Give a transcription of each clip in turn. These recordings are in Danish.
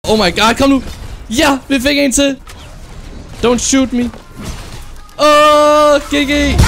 Oh my god, kom nu. Ja, vi fik en til. Don't shoot me. GG.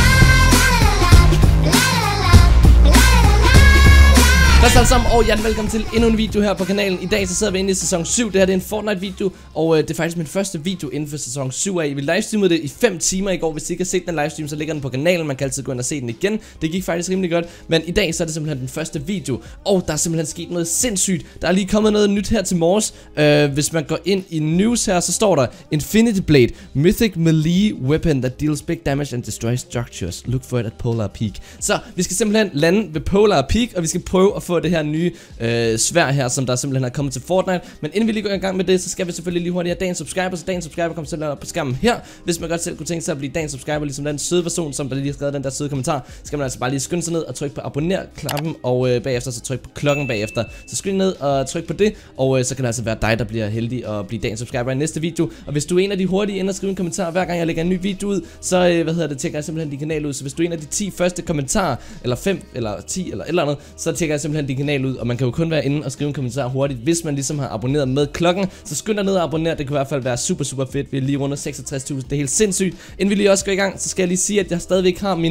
Hvad så alle sammen, og hjertelig velkommen til endnu en video her på kanalen. I dag så sidder vi inde i sæson 7. Det her det er en Fortnite video, og det er faktisk min første video inden for sæson 7 af. Vi livestreamede det i 5 timer i går. Hvis I ikke har set den livestream, så ligger den på kanalen. Man kan altid gå ind og se den igen. Det gik faktisk rimelig godt. Men i dag så er det simpelthen den første video, og der er simpelthen sket noget sindssygt. Der er lige kommet noget nyt her til morges. Hvis man går ind i news her, så står der Infinity Blade, Mythic Melee Weapon that deals big damage and destroys structures. Look for it at Polar Peak. Så vi skal simpelthen lande ved Polar Peak, og vi skal prøve at få det her nye sværd her, som der simpelthen er kommet til Fortnite. Men inden vi lige går i gang med det, så skal vi selvfølgelig lige hurtigt have dagens subscriber. Så dagens subscriber kommer selv op på skærmen her. Hvis man godt selv kunne tænke sig at blive dagens subscriber, ligesom den søde person, som der lige har skrevet den der søde kommentar, skal man altså bare lige skynde sig ned og trykke på abonner-knappen, og bagefter så tryk på klokken bagefter. Så skynd ned og tryk på det, og så kan det altså være dig, der bliver heldig og blive dagens subscriber i næste video. Og hvis du er en af de hurtige ind og skrive en kommentar, hver gang jeg lægger en ny video ud, så tjekker jeg simpelthen din kanal ud. Så hvis du er en af de 10 første kommentarer, eller 5 eller 10 eller et eller andet, så tjekker jeg simpelthen din kanal ud. Og man kan jo kun være inde og skrive en kommentar hurtigt, hvis man ligesom har abonneret med klokken. Så skynd dig ned og abonner, det kan i hvert fald være super fedt. Vi er lige rundt 66.000, det er helt sindssygt. Inden vi lige også går i gang, så skal jeg lige sige, at jeg stadigvæk har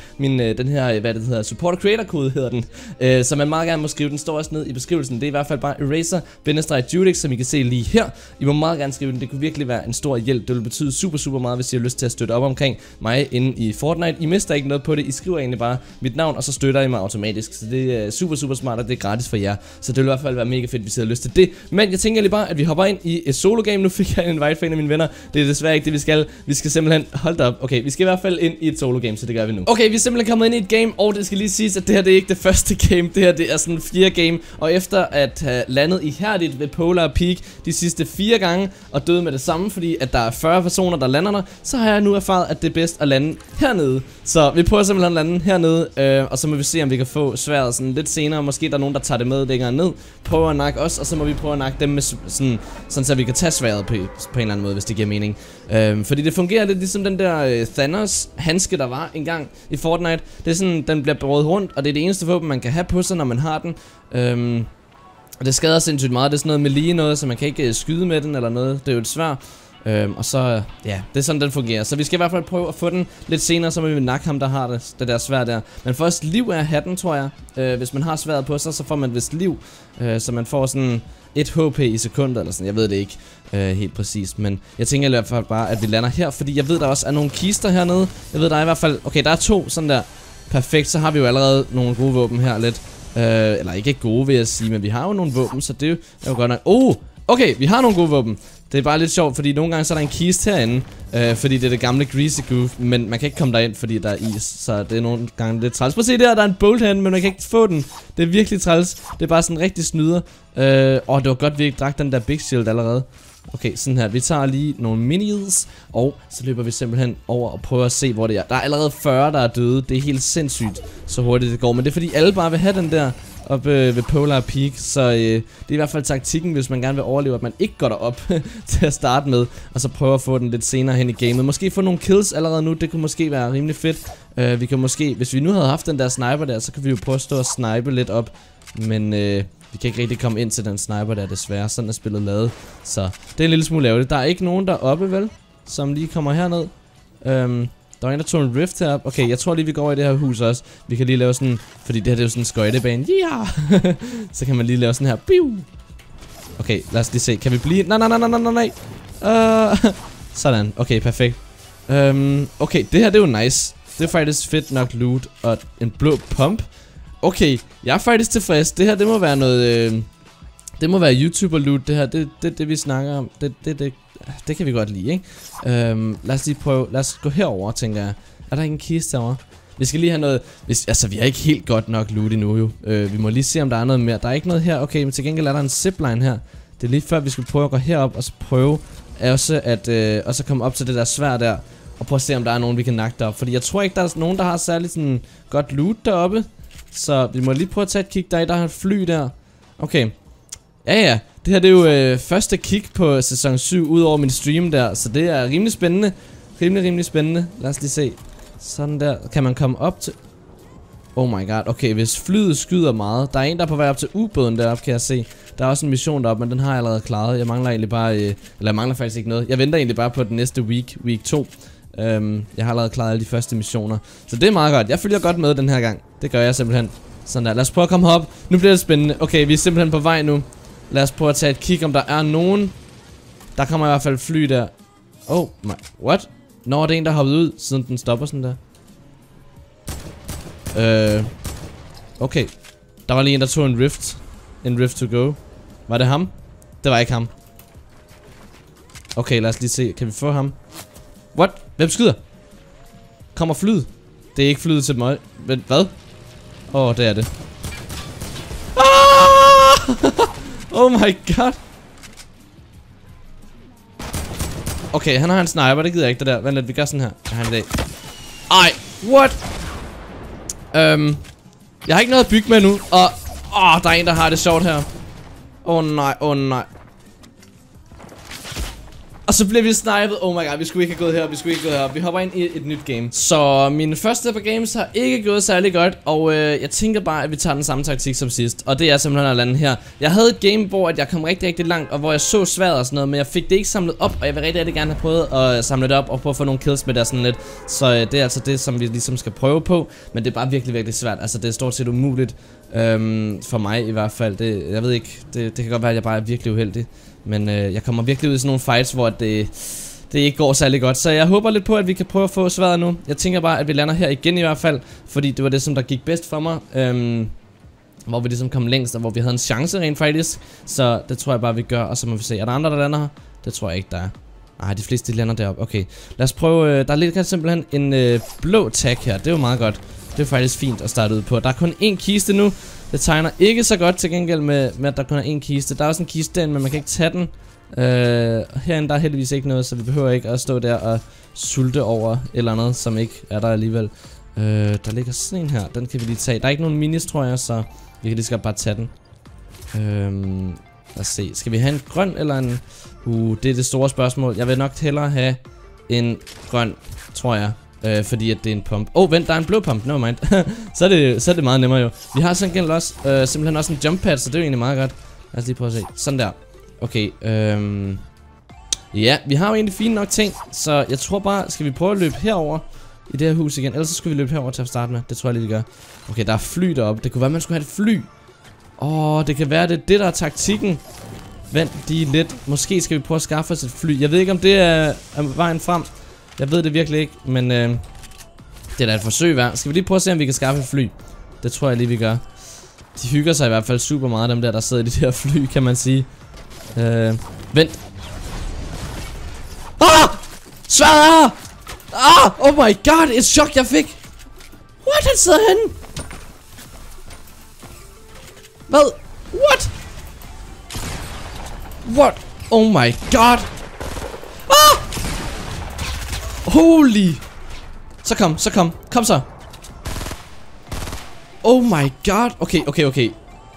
den her, hvad det hedder, support creator kode hedder den. Så man meget gerne må skrive, den står også ned i beskrivelsen. Det er i hvert fald bare eraser-judix, som I kan se lige her. I må meget gerne skrive den, det kunne virkelig være en stor hjælp. Det vil betyde super meget, hvis I har lyst til at støtte op omkring mig inde i Fortnite. I mister ikke noget på det, I skriver egentlig bare mit navn, og så støtter I mig automatisk. Så det er super smart, og det er gratis for jer. Så det vil i hvert fald være mega fedt, hvis I har lyst til det. Men jeg tænker lige bare, at vi hopper ind i et solo game. Nu fik jeg en invite fra en af mine venner. Det er desværre ikke det, vi skal. Vi skal simpelthen, hold op. Okay, vi skal i hvert fald ind i et solo game, så det gør vi nu. Okay, vi er simpelthen kommet ind i et game, og det skal lige siges, at det her det er ikke det første game. Det her det er sådan 4 game. Og efter at have landet ihærdigt ved Polar Peak de sidste 4 gange, og døde med det samme, fordi at der er 40 personer, der lander der, så har jeg nu erfaret, at det er bedst at lande hernede. Så vi prøver simpelthen at lande hernede, og så må vi se, om vi kan få sværdet sådan lidt senere. Måske der er nogen, der tager det med længere ned, prøver at nakke os, og så må vi prøve at nakke dem med sådan så vi kan tage sværdet på en eller anden måde, hvis det giver mening. Fordi det fungerer lidt ligesom den der Thanos handske, der var engang i Fortnite. Det er sådan, den bliver båret rundt, og det er det eneste våben, man kan have på sig, når man har den. Og det skader sindssygt meget. Det er sådan noget melee noget, så man kan ikke skyde med den eller noget. Det er jo et sværd. Og så, ja, det er sådan den fungerer. Så vi skal i hvert fald prøve at få den lidt senere. Så må vi nakke ham, der har det der sværd der. Man får også liv af hatten, tror jeg. Hvis man har sværdet på sig, så får man vist liv. Så man får sådan 1 HP i sekunder eller sådan. Jeg ved det ikke helt præcist. Men jeg tænker i hvert fald bare, at vi lander her. Fordi jeg ved, der også er nogle kister hernede. Jeg ved, der er i hvert fald, okay, der er 2 sådan der. Perfekt, så har vi jo allerede nogle gode våben her lidt. Eller ikke gode, vil jeg sige, men vi har jo nogle våben, så det er jo godt nok. Okay, vi har nogle gode våben. Det er bare lidt sjovt, fordi nogle gange så er der en kiste herinde, fordi det er det gamle Greasy Goof, men man kan ikke komme derind, fordi der er is, så det er nogle gange lidt træls. Prøv at se der er en bolt herinde, men man kan ikke få den. Det er virkelig træls. Det er bare sådan rigtig snyder. Det var godt, vi ikke drak den der Big Shield allerede. Okay, sådan her. Vi tager lige nogle minis, og så løber vi simpelthen over og prøver at se, hvor det er. Der er allerede 40, der er døde. Det er helt sindssygt, så hurtigt det går. Men det er fordi alle bare vil have den der oppe ved Polar Peak. Så det er i hvert fald taktikken, hvis man gerne vil overleve, at man ikke går derop til at starte med, og så prøver at få den lidt senere hen i gamet. Måske få nogle kills allerede nu. Det kunne måske være rimelig fedt. Vi kan måske, hvis vi nu havde haft den der sniper der, så kan vi jo prøve at stå og snipe lidt op. Men vi kan ikke rigtig komme ind til den sniper der, desværre. Sådan er spillet lavet. Så det er en lille smule ærgerligt. Der er ikke nogen deroppe, vel? Som lige kommer herned. Der er en, der tog en rift herop. Okay, jeg tror lige, vi går over i det her hus også. Vi kan lige lave sådan, fordi det her det er jo sådan en skøjtebane. Ja! Så kan man lige lave sådan her. Biu! Okay, lad os lige se. Kan vi blive? Nej. Sådan. Okay, perfekt. Okay, det her det er jo nice. Det er faktisk fedt nok loot og en blå pump. Okay, jeg er faktisk tilfreds. Det her, det må være noget... det må være YouTuber loot, det her. Det vi snakker om. Det kan vi godt lide, ikke? Lad os lige prøve. Lad os gå herover, tænker jeg. Er der ikke en kiste herovre? Vi skal lige have noget... altså, vi har ikke helt godt nok loot endnu, jo. Vi må lige se, om der er noget mere. Der er ikke noget her. Okay, men til gengæld er der en zipline her. Det er lige før, vi skal prøve at gå herop, og så prøve også at også komme op til det der sværd der. Og prøve at se, om der er nogen, vi kan nakke derop. Fordi jeg tror ikke, der er nogen, der har særligt sådan godt loot deroppe. Så vi må lige prøve at tage et kig der. Der er et fly der. Okay. Ja. Det her det er jo første kig på sæson 7 ud over min stream der. Så det er rimelig spændende. Rimelig spændende. Lad os lige se. Sådan der. Kan man komme op til... Oh my god. Okay, hvis flyet skyder meget. Der er en, der er på vej op til ubåden deroppe, kan jeg se. Der er også en mission deroppe, men den har jeg allerede klaret. Jeg mangler egentlig bare... eller jeg mangler faktisk ikke noget. Jeg venter egentlig bare på den næste week 2. Jeg har allerede klaret alle de første missioner. Så det er meget godt. Jeg følger godt med den her gang. Det gør jeg simpelthen. Sådan der. Lad os prøve at komme herop. Nu bliver det spændende. Okay, vi er simpelthen på vej nu. Lad os prøve at tage et kig, om der er nogen. Der kommer i hvert fald fly der. Oh my... What? Nå, det er en, der hoppet ud, siden den stopper sådan der. Okay. Der var lige en, der tog en rift. En rift to go. Var det ham? Det var ikke ham. Okay, lad os lige se. Kan vi få ham? What? Hvem skyder? Kommer flyet? Det er ikke flyet til mig. Men hvad? Åh, det er det. Oh my god. Okay, han har en sniper. Det gider jeg ikke, det der. Vent lidt, vi gør sådan her. Jeg har en dag. Ej, what? Jeg har ikke noget at bygge med nu. Og der er en, der har det sjovt her. Åh nej. Og så bliver vi snipet. Oh my god, vi skulle ikke have gået her. Vi hopper ind i et nyt game. Så mine første par games har ikke gået særlig godt. Og jeg tænker bare, at vi tager den samme taktik som sidst. Og det er simpelthen at lande her. Jeg havde et game, hvor jeg kom rigtig langt. Og hvor jeg så svært og sådan noget. Men jeg fik det ikke samlet op. Og jeg vil rigtig gerne have prøvet at samle det op. Og prøve at få nogle kills med det sådan lidt. Så det er altså det, som vi ligesom skal prøve på. Men det er bare virkelig svært. Altså det er stort set umuligt. For mig i hvert fald. Jeg ved ikke. Det kan godt være, at jeg bare er virkelig uheldig. Men jeg kommer virkelig ud i sådan nogle fights, hvor det ikke går særlig godt. Så jeg håber lidt på, at vi kan prøve at få svaret nu. Jeg tænker bare, at vi lander her igen i hvert fald. Fordi det var det, som der gik bedst for mig. Hvor vi ligesom kom længst, og hvor vi havde en chance rent faktisk. Så det tror jeg bare, vi gør. Og så må vi se. Er der andre, der lander her? Det tror jeg ikke, der er. Nej, de fleste de lander deroppe. Okay, lad os prøve. Der ligger simpelthen en blå tag her. Det er jo meget godt. Det er faktisk fint at starte ud på. Der er kun én kiste nu. Det tegner ikke så godt til gengæld med at der kun er én kiste. Der er også en kiste derinde, men man kan ikke tage den. Herinde der er heldigvis ikke noget, så vi behøver ikke at stå der og sulte over et eller andet, som ikke er der alligevel. Der ligger sådan en her. Den kan vi lige tage. Der er ikke nogen minis, tror jeg, så vi kan lige skal bare tage den. Lad os se. Skal vi have en grøn eller en... det er det store spørgsmål. Jeg vil nok hellere have en grøn, tror jeg. Fordi at det er en pump. Vent, der er en blå pump. No mind. så er det meget nemmere jo. Vi har simpelthen også en jump pad, så det er jo egentlig meget godt. Lad os lige prøve at se. Sådan der. Okay. Ja, vi har jo egentlig fine nok ting. Så jeg tror bare, skal vi prøve at løbe herover i det her hus igen. Ellers så skal vi løbe herover til at starte med. Det tror jeg lige vi gør. Okay, der er fly deroppe. Det kunne være, man skulle have et fly. Det kan være, det er det, der er taktikken. Vent lige lidt. Måske skal vi prøve at skaffe os et fly. Jeg ved ikke, om det er vejen frem. Jeg ved det virkelig ikke, men det er da et forsøg værd. Skal vi lige prøve at se, om vi kan skaffe et fly? Det tror jeg lige, vi gør. De hygger sig i hvert fald super meget, dem der sidder i de der fly, kan man sige. Vent. Svært! Oh my god, et chok, jeg fik. What? Han sidder henne. Hvad? What? Oh my god. Holy. Så kom. Kom så. Oh my god. Okay.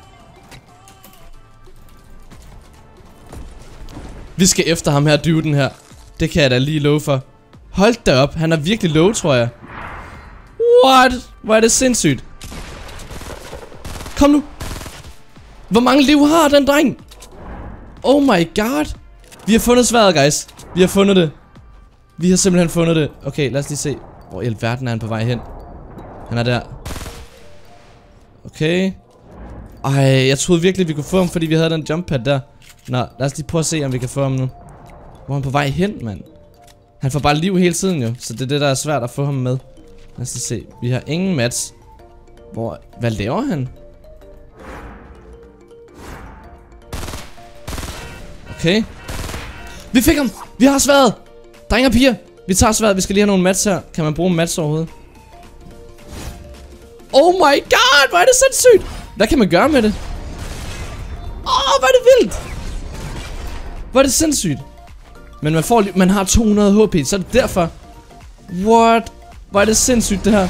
Vi skal efter ham her, duden her. Det kan jeg da lige love for. Hold da op. Han er virkelig low, tror jeg. What? Hvor er det sindssygt. Kom nu. Hvor mange liv har den dreng? Oh my god. Vi har fundet sværdet, guys. Vi har fundet det. Vi har simpelthen fundet det. Okay, lad os lige se. Hvor i alverden er han på vej hen? Han er der. Okay. Ej, jeg troede virkelig, vi kunne få ham, fordi vi havde den jump pad der. Nå, lad os lige prøve at se, om vi kan få ham nu. Hvor er han på vej hen, mand? Han får bare liv hele tiden jo. Så det er det, der er svært at få ham med. Lad os lige se. Vi har ingen mats. Hvad laver han? Okay. Vi fik ham! Vi har sværdet! Drenge og piger, vi tager svært. Vi skal lige have nogle mats her. Kan man bruge mats overhovedet? Oh my god, hvor er det sindssygt. Hvad kan man gøre med det? Hvor er det vildt. Hvor er det sindssygt. Men man har 200 HP, så er det derfor. What? Hvor er det sindssygt det her.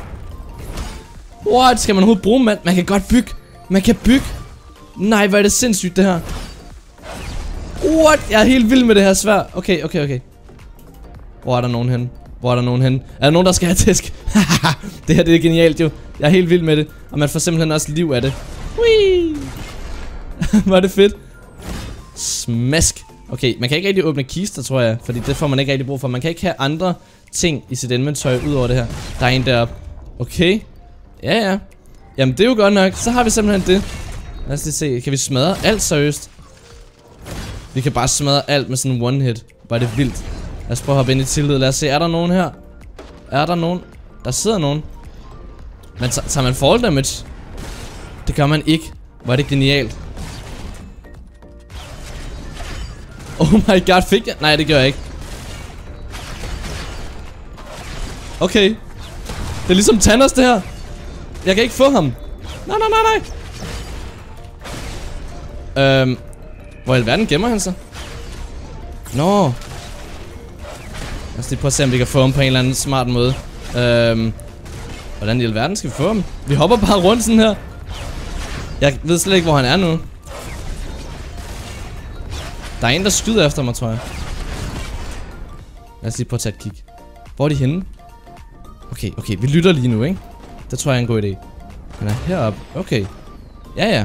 What? Skal man overhovedet bruge mats? Man kan godt bygge. Man kan bygge. Nej, hvor er det sindssygt det her. What? Jeg er helt vild med det her sværd. Okay. Hvor er der nogen henne? Er der nogen, der skal have tæsk? Det her, det er genialt jo. Jeg er helt vild med det. Og man får simpelthen også liv af det. Whee! Var det fedt. Smask. Okay, man kan ikke rigtig åbne kister, tror jeg. Fordi det får man ikke rigtig brug for. Man kan ikke have andre ting i sit inventory ud over det her. Der er en deroppe. Okay. Ja. Jamen, det er jo godt nok. Så har vi simpelthen det. Lad os lige se. Kan vi smadre alt seriøst? Vi kan bare smadre alt med sådan en one hit. Bare det vildt. Lad os prøve at hoppe ind i tillid. Lad os se. Er der nogen her? Er der nogen? Der sidder nogen. Men tager man fall damage? Det gør man ikke. Hvor er det genialt. Oh my god, fik jeg? Nej, det gør jeg ikke. Okay. Det er ligesom Thanos det her. Jeg kan ikke få ham. Nej. Hvor i alverden gemmer han sig? Nå. Lad os lige prøve at se, om vi kan få ham på en eller anden smart måde. Hvordan i alverden skal vi få ham? Vi hopper bare rundt sådan her. Jeg ved slet ikke, hvor han er nu. Der er en, der skyder efter mig, tror jeg. Lad os lige prøve at tage et kig. Hvor er de henne? Okay, vi lytter lige nu, ikke? Det tror jeg er en god idé. Han er heroppe. Okay. Ja.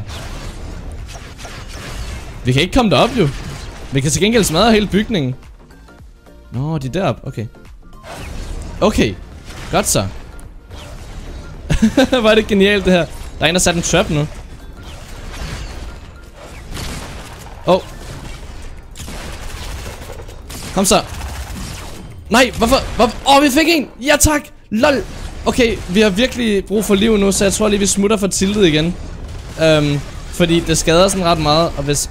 Vi kan ikke komme derop, jo. Vi kan til gengæld smadre hele bygningen. Nå, de er deroppe. Okay. Okay. Godt så. Hvor er det genialt, det her. Der er en, der sat en trap nu. Kom så. Nej, hvorfor? Vi fik en. Ja, tak. Lol. Okay, vi har virkelig brug for liv nu, så jeg tror lige, vi smutter for tiltet igen. Fordi det skader sådan ret meget. Og hvis...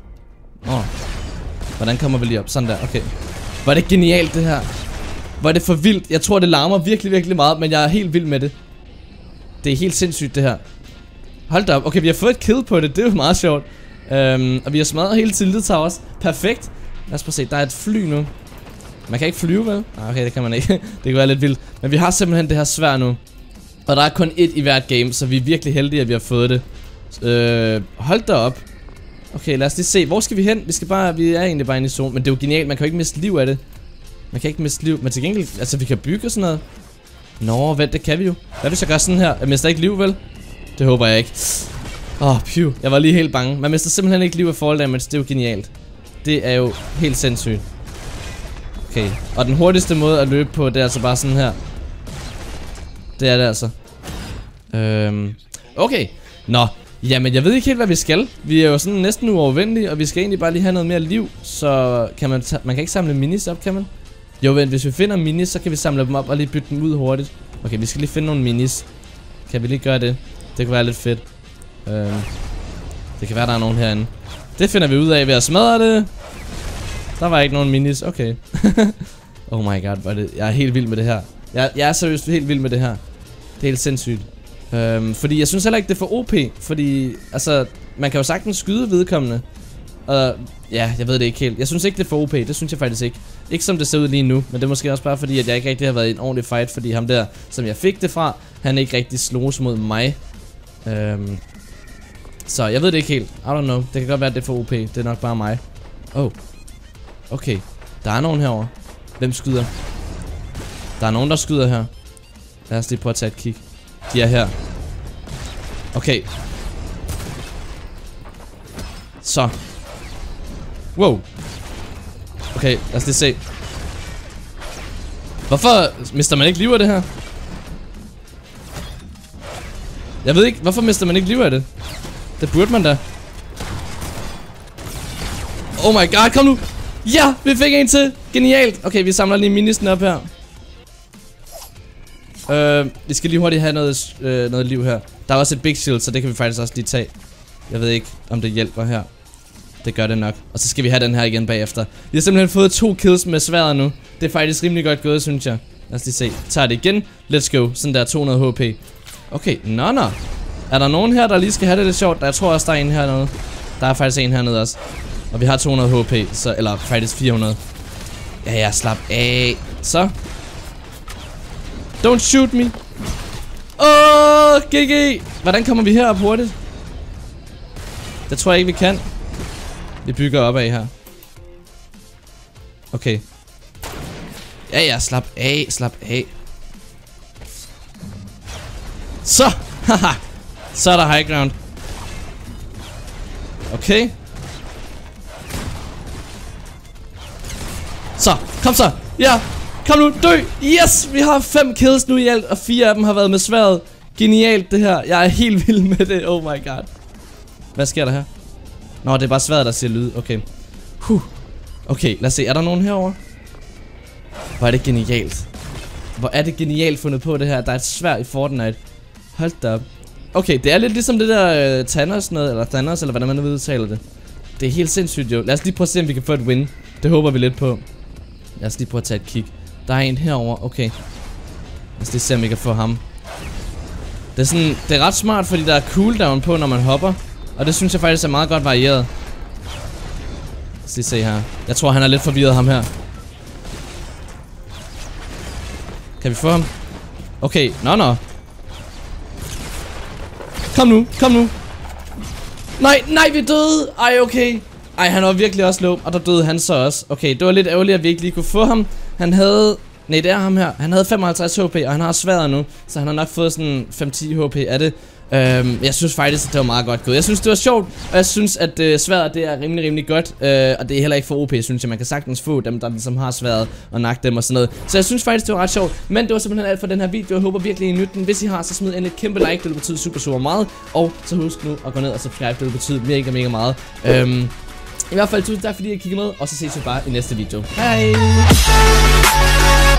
Hvordan kommer vi lige op? Sådan der, okay. Hvor er det genialt, det her. Hvor er det for vildt. Jeg tror, det larmer virkelig meget, men jeg er helt vild med det. Det er helt sindssygt, det her. Hold da op. Okay, vi har fået et kill på det. Det er jo meget sjovt. Og vi har smadret hele tiltet towers. Perfekt. Lad os prøve at se. Der er et fly nu. Man kan ikke flyve, vel? Nej, okay, det kan man ikke. Det kan være lidt vildt. Men vi har simpelthen det her sværd nu. Og der er kun ét i hvert game, så vi er virkelig heldige, at vi har fået det. Hold da op. Okay, lad os lige se. Hvor skal vi hen? Vi er egentlig bare inde i zone. Men det er jo genialt. Man kan jo ikke miste liv af det. Man kan ikke miste liv. Men til gengæld, altså vi kan bygge og sådan noget. Nå, vent, det kan vi jo. Hvad hvis jeg gør sådan her? Jeg mister ikke liv, vel? Det håber jeg ikke. Phew. Jeg var lige helt bange. Man mister simpelthen ikke liv af fall damage. Det er jo genialt. Det er jo helt sindssygt. Okay. Og den hurtigste måde at løbe på, det er altså bare sådan her. Det er det altså. Okay. Nå. Jamen, jeg ved ikke helt, hvad vi skal. Vi er jo sådan næsten uovervindelige, og vi skal egentlig bare lige have noget mere liv. Så kan man kan ikke samle minis op, kan man? Jo, vent, hvis vi finder minis, så kan vi samle dem op og lige bytte dem ud hurtigt. Okay, vi skal lige finde nogle minis. Kan vi lige gøre det? Det kunne være lidt fedt. Det kan være, der er nogen herinde. Det finder vi ud af ved at smadre det. Der var ikke nogen minis, okay. Oh my god, jeg er helt vild med det her. Jeg er seriøst helt vild med det her. Det er helt sindssygt. Fordi jeg synes heller ikke, det er for OP. Fordi, altså, man kan jo sagtens skyde vedkommende. Og ja, jeg ved det ikke helt. Jeg synes ikke, det er for OP, det synes jeg faktisk ikke. Ikke som det ser ud lige nu, men det er måske også bare fordi, at jeg ikke rigtig har været i en ordentlig fight. Fordi ham der, som jeg fik det fra, han ikke rigtig slogs mod mig. Så jeg ved det ikke helt. I don't know. Det kan godt være, at det er for OP. Det er nok bare mig. Okay. Der er nogen herovre. Hvem skyder? Der er nogen, der skyder her. Lad os lige prøve at tage et kig. De er her. Okay. Så. Wow. Okay, lad os lige se. Hvorfor mister man ikke liv af det her? Jeg ved ikke, hvorfor mister man ikke liv af det? Det burde man da. Oh my god, kom nu. Ja, vi fik en til. Genialt. Okay, vi samler lige ministen op her. Vi skal lige hurtigt have noget liv her. Der er også et big shield, så det kan vi faktisk også lige tage. Jeg ved ikke, om det hjælper her. Det gør det nok. Og så skal vi have den her igen bagefter. Vi har simpelthen fået 2 kills med sværdet nu. Det er faktisk rimelig godt gået, synes jeg. Lad os lige se. Tager det igen. Let's go. Sådan der, 200 HP. Okay, nå. Er der nogen her, der lige skal have det lidt sjovt? Jeg tror også, der er en hernede. Der er faktisk en hernede også. Og vi har 200 HP, så, eller faktisk 400. Ja, slap af. Så. Don't shoot me. GG. Hvordan kommer vi herop hurtigt? Det tror jeg ikke, vi kan. Vi bygger op af her. Okay. Ja, slap af. Så, haha. Så er der high ground. Okay. Så, kom så. Ja, kom nu, dø. Yes, vi har 5 kills nu i alt, og 4 af dem har været med sværdet. Genialt det her. Jeg er helt vild med det. Oh my god. Hvad sker der her? Nå, det er bare sværdet, der siger lyd. Okay. Okay, lad os se. Er der nogen herovre? Hvor er det genialt. Hvor er det genialt fundet på det her. Der er et sværd i Fortnite. Hold da op. Okay, det er lidt ligesom det der Thanos noget, eller Thanos, eller hvordan man nu udtaler det. Det er helt sindssygt jo. Lad os lige prøve at se, om vi kan få et win. Det håber vi lidt på. Lad os lige prøve at tage et kig. Der er en herover. Okay. Lad os lige se, om vi kan få ham. Det er sådan, det er ret smart, fordi der er cooldown på, når man hopper. Og det synes jeg faktisk er meget godt varieret. Lad os lige se her. Jeg tror, han er lidt forvirret, ham her. Kan vi få ham? Okay, nå. Kom nu, kom nu. Nej, vi døde. Ej, okay. Ej, han var virkelig også low, og der døde han så også. Okay, det var lidt ærgerligt, at vi ikke lige kunne få ham. Han havde... Nej, det er ham her. Han havde 55 HP, og han har sværdet nu. Så han har nok fået sådan 5-10 HP af det. Jeg synes faktisk, at det var meget godt gået. Jeg synes, det var sjovt, og jeg synes, at sværdet det er rimelig godt. Og det er heller ikke for OP, synes jeg. Man kan sagtens få dem, der ligesom har sværdet og nakke dem og sådan noget. Så jeg synes faktisk, det var ret sjovt. Men det var simpelthen alt for den her video. Jeg håber virkelig, I nytte den. Hvis I har, så smid endelig et kæmpe like. Det vil betyde super meget. Og så husk nu at gå ned og subscribe. Det vil betyde mega meget. I hvert fald tusind tak, fordi I kiggede med. Og så ses vi bare i næste video. Hej!